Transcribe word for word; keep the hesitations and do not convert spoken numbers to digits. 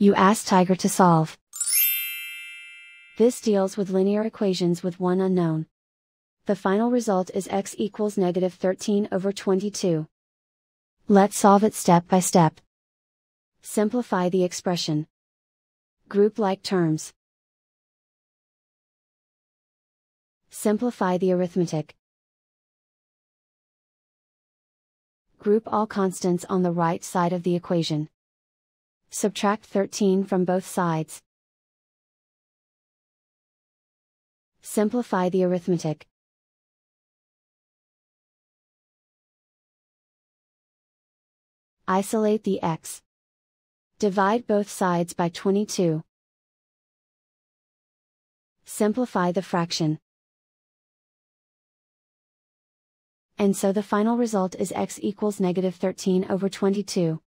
You ask Tiger to solve. This deals with linear equations with one unknown. The final result is x equals negative thirteen over twenty-two. Let's solve it step by step. Simplify the expression. Group like terms. Simplify the arithmetic. Group all constants on the right side of the equation. Subtract thirteen from both sides. Simplify the arithmetic. Isolate the x. Divide both sides by twenty-two. Simplify the fraction. And so the final result is x equals negative thirteen over twenty-two.